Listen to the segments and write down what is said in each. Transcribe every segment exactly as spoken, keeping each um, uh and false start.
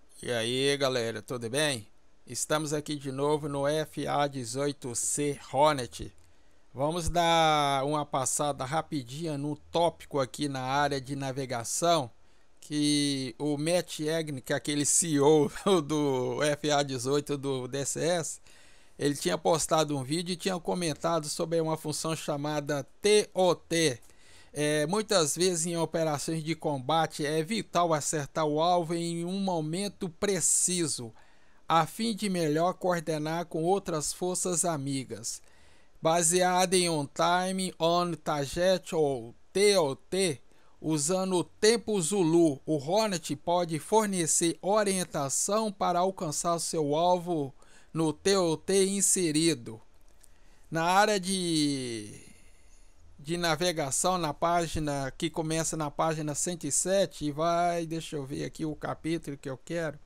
E aí galera, tudo bem? Estamos aqui de novo no F A dezoito C Hornet. Vamos dar uma passada rapidinha no tópico aqui na área de navegação que o Matt Egg, que é aquele C E O do F A dezoito do D C S, ele tinha postado um vídeo e tinha comentado sobre uma função chamada T O T. É, muitas vezes em operações de combate é vital acertar o alvo em um momento preciso, a fim de melhor coordenar com outras forças amigas. Baseada em On Time On Target ou T O T, usando o tempo Zulu, o Hornet pode fornecer orientação para alcançar seu alvo no T O T inserido. Na área de de navegação, na página que começa na página cento e sete e vai, deixa eu ver aqui o capítulo que eu quero.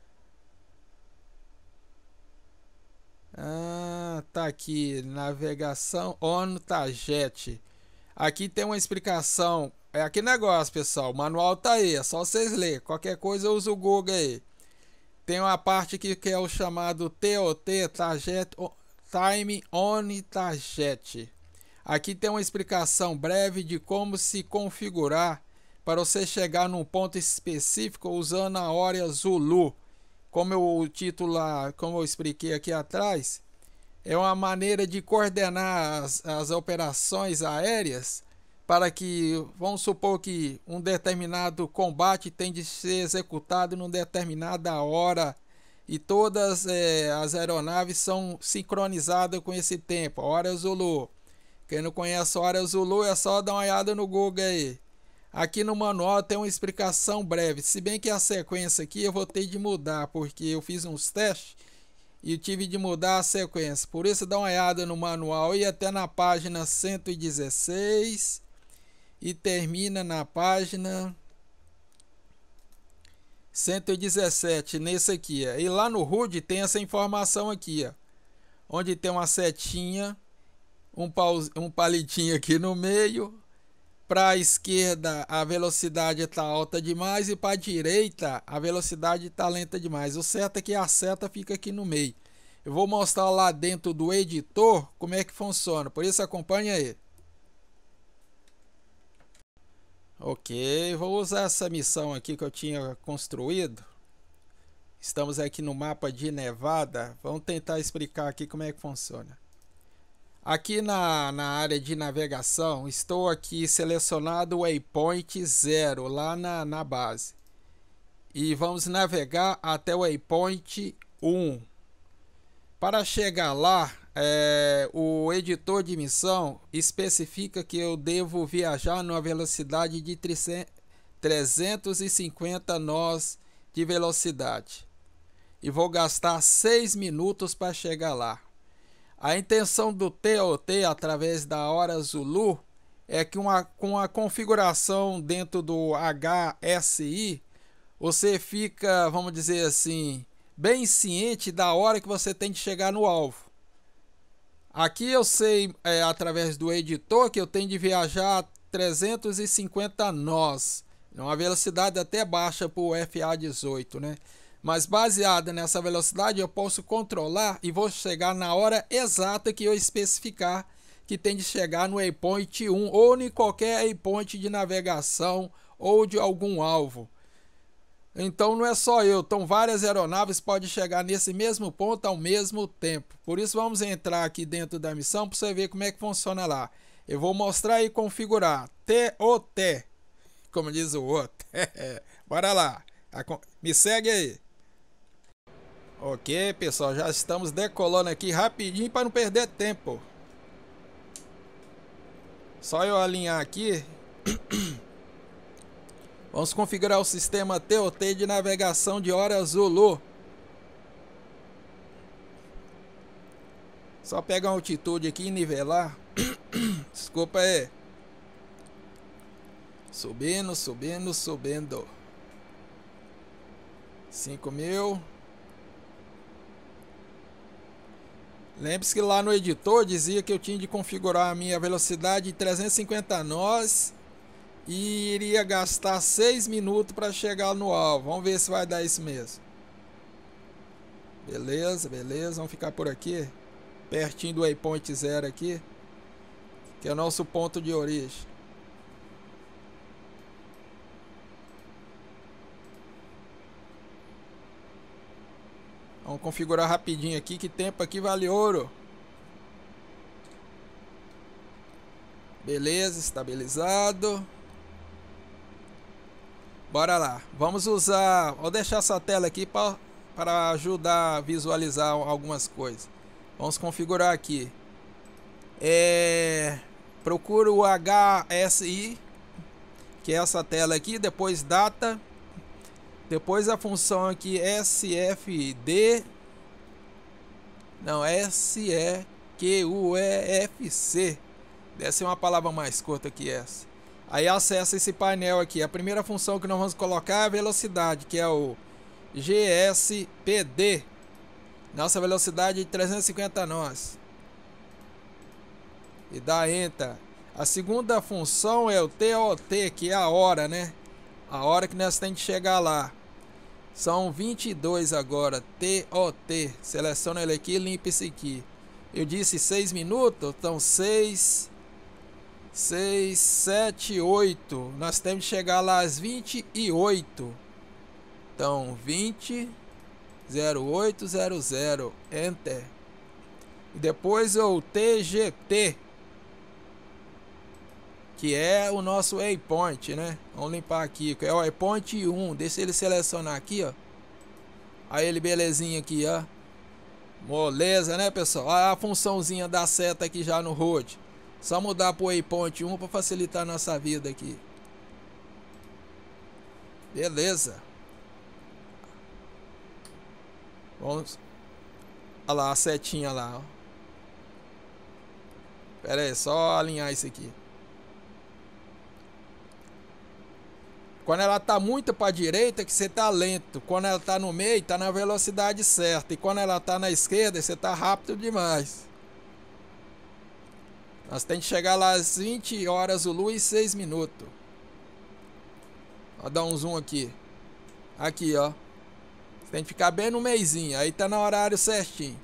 Ah, tá aqui, navegação on target. Aqui tem uma explicação. É aqui negócio, pessoal. O manual tá aí, é só vocês lerem. Qualquer coisa usa o Google aí. Tem uma parte aqui que é o chamado T O T, target, time on target. Aqui tem uma explicação breve de como se configurar para você chegar num ponto específico usando a hora Zulu. Como eu, o título, como eu expliquei aqui atrás, é uma maneira de coordenar as, as operações aéreas para que, vamos supor que um determinado combate tem de ser executado numa determinada hora e todas é, as aeronaves são sincronizadas com esse tempo, a hora Zulu. Quem não conhece a hora Zulu é só dar uma olhada no Google aí. Aqui no manual tem uma explicação breve. Se bem que a sequência aqui eu vou ter de mudar, porque eu fiz uns testes e tive de mudar a sequência. Por isso dá uma olhada no manual e até na página cento e dezesseis e termina na página cento e dezessete, nesse aqui. Ó. E lá no H U D tem essa informação aqui, ó, onde tem uma setinha, um, pause, um palitinho aqui no meio. Para a esquerda a velocidade está alta demais e para a direita a velocidade está lenta demais. O certo é que a seta fica aqui no meio. Eu vou mostrar lá dentro do editor como é que funciona, por isso acompanha aí. Ok, vou usar essa missão aqui que eu tinha construído. Estamos aqui no mapa de Nevada. Vamos tentar explicar aqui como é que funciona. Aqui na, na área de navegação, estou aqui selecionado o Waypoint zero, lá na, na base. E vamos navegar até o Waypoint um. Para chegar lá, é, o editor de missão especifica que eu devo viajar numa velocidade de trezentos e cinquenta nós de velocidade. E vou gastar seis minutos para chegar lá. A intenção do T O T através da hora Zulu é que uma, com a configuração dentro do H S I, você fica, vamos dizer assim, bem ciente da hora que você tem de chegar no alvo. Aqui eu sei, é, através do editor, que eu tenho de viajar a trezentos e cinquenta nós, uma velocidade até baixa para o F A dezoito, né? Mas baseada nessa velocidade eu posso controlar e vou chegar na hora exata que eu especificar que tem de chegar no Waypoint um ou em qualquer waypoint de navegação ou de algum alvo. Então não é só eu, então várias aeronaves podem chegar nesse mesmo ponto ao mesmo tempo. Por isso vamos entrar aqui dentro da missão para você ver como é que funciona lá. Eu vou mostrar e configurar T O T, como diz o outro. Bora lá, me segue aí. Ok, pessoal, já estamos decolando aqui rapidinho para não perder tempo. Só eu alinhar aqui. Vamos configurar o sistema T O T de navegação de hora Zulu. Só pegar uma altitude aqui e nivelar. Desculpa aí. Subindo, subindo, subindo. cinco mil. Lembre-se que lá no editor dizia que eu tinha de configurar a minha velocidade em trezentos e cinquenta nós e iria gastar seis minutos para chegar no alvo. Vamos ver se vai dar isso mesmo. Beleza, beleza. Vamos ficar por aqui. Pertinho do waypoint zero aqui. Que é o nosso ponto de origem. Vamos configurar rapidinho aqui. Que tempo aqui vale ouro. Beleza, estabilizado. Bora lá. Vamos usar... Vou deixar essa tela aqui para para ajudar a visualizar algumas coisas. Vamos configurar aqui. É... Procura o H S I, que é essa tela aqui. Depois data. Depois a função aqui S F D. Não, S E Q U E F C. Deve ser uma palavra mais curta que essa. Aí acessa esse painel aqui. A primeira função que nós vamos colocar é a velocidade, que é o G S P D. Nossa velocidade de trezentos e cinquenta nós. E dá Enter. A segunda função é o T O T, que é a hora, né? A hora que nós temos que chegar lá. São vinte e dois agora. T O T. Seleciona ele aqui e limpa esse aqui. Eu disse seis minutos. Então seis, seis, sete, oito. Nós temos que chegar lá às vinte e oito. Então vinte, zero oito zero zero. Enter. E depois o T G T, que é o nosso waypoint, né? Vamos limpar aqui, que é o waypoint um. Deixa ele selecionar aqui, ó. Aí ele belezinha aqui, ó. Moleza, né, pessoal? Olha a funçãozinha da seta aqui já no road. Só mudar para o waypoint um para facilitar a nossa vida aqui. Beleza. Vamos. Olha lá a setinha lá, ó. Pera aí, só alinhar isso aqui. Quando ela tá muito para a direita, que você tá lento. Quando ela tá no meio, tá na velocidade certa. E quando ela tá na esquerda, você tá rápido demais. Nós temos que chegar lá às vinte horas o Lu e seis minutos. Vou dar um zoom aqui. Aqui, ó. Você tem que ficar bem no meizinho. Aí tá no horário certinho.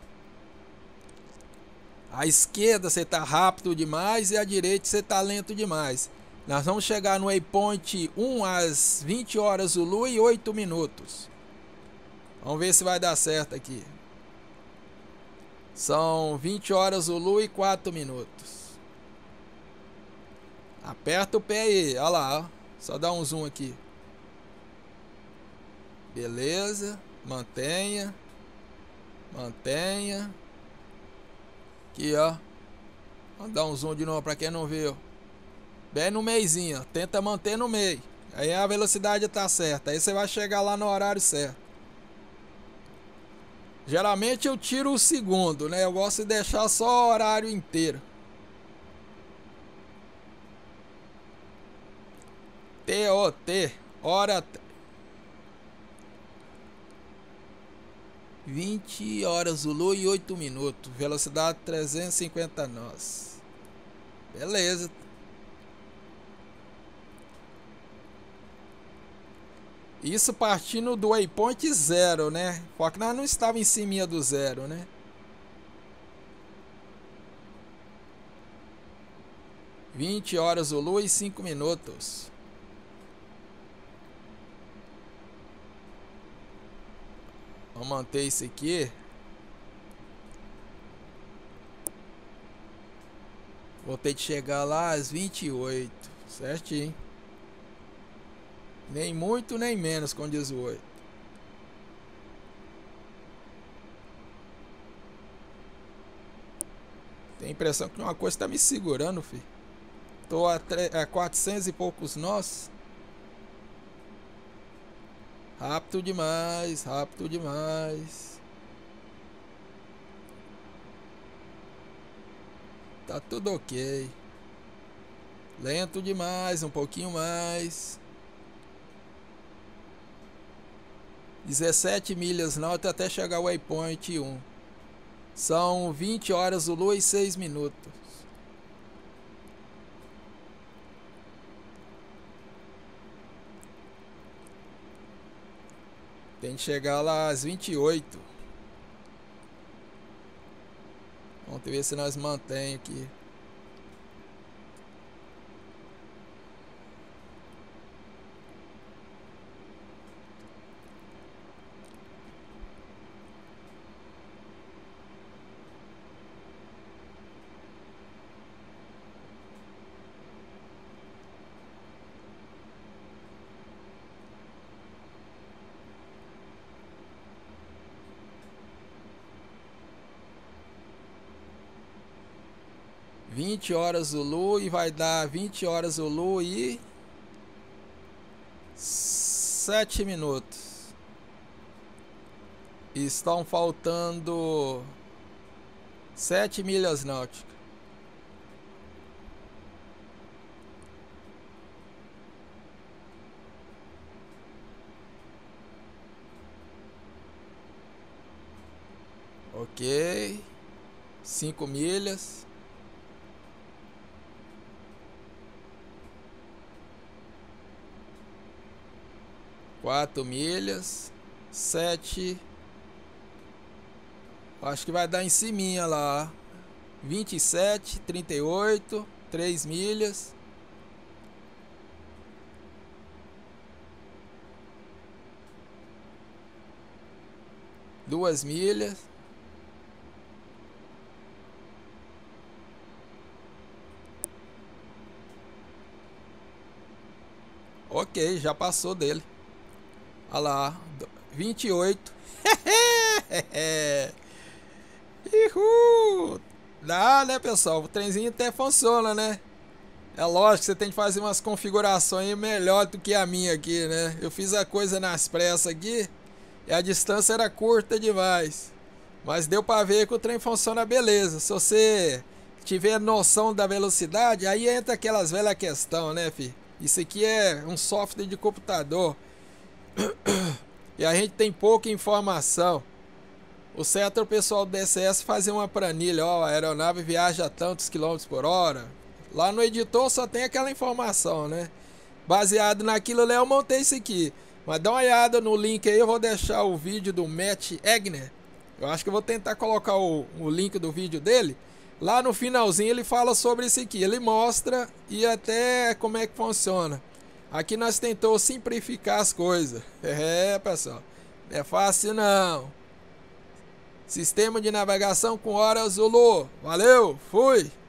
À esquerda você tá rápido demais e à direita você tá lento demais. Nós vamos chegar no waypoint um às vinte horas o Lu e oito minutos. Vamos ver se vai dar certo aqui. São vinte horas o Lu e quatro minutos. Aperta o pé aí, olha lá, ó. Só dá um zoom aqui. Beleza, mantenha. Mantenha. Aqui, ó. Vamos dar um zoom de novo para quem não viu. Bem no meizinho, ó. Tenta manter no meio. Aí a velocidade tá certa. Aí você vai chegar lá no horário certo. Geralmente eu tiro o segundo, né? Eu gosto de deixar só o horário inteiro. T O T, hora vinte horas Zulu e oito minutos. Velocidade trezentos e cinquenta nós. Beleza. Isso partindo do waypoint zero, né? Só que nós não estava em cima do zero, né? vinte horas Zulu e cinco minutos. Vamos manter isso aqui. Vou ter que chegar lá às vinte e oito. Certinho. Nem muito, nem menos com dezoito. Tem a impressão que uma coisa está me segurando, filho. Tô a, a quatrocentos e poucos nós. Rápido demais, rápido demais. Tá tudo ok. Lento demais, um pouquinho mais. dezessete milhas náuticas até chegar ao waypoint um. São vinte horas o Lu e seis minutos. Tem que chegar lá às vinte e oito. Vamos ver se nós mantém aqui. vinte horas Zulu e vai dar vinte horas Zulu e sete minutos. Estão faltando sete milhas náuticas. Ok, cinco milhas. Quatro milhas, sete. Acho que vai dar em cima lá. vinte e sete, trinta e oito, três milhas. Duas milhas. Ok, já passou dele. Olha lá, vinte e oito. Uhul. Dá, né, pessoal? O trenzinho até funciona, né? É lógico que você tem que fazer umas configurações melhor do que a minha aqui, né? Eu fiz a coisa nas pressas aqui e a distância era curta demais. Mas deu pra ver que o trem funciona beleza. Se você tiver noção da velocidade, aí entra aquelas velhas questões, né, filho? Isso aqui é um software de computador. E a gente tem pouca informação. O certo é o pessoal do D C S fazer uma planilha, ó, a aeronave viaja a tantos quilômetros por hora. Lá no editor só tem aquela informação, né? Baseado naquilo ali eu montei isso aqui. Mas dá uma olhada no link aí, eu vou deixar o vídeo do Matt Egner. Eu acho que eu vou tentar colocar o, o link do vídeo dele. Lá no finalzinho ele fala sobre isso aqui. Ele mostra e até como é que funciona. Aqui nós tentamos simplificar as coisas. É, pessoal. Não é fácil não. Sistema de navegação com hora Zulu. Valeu, fui.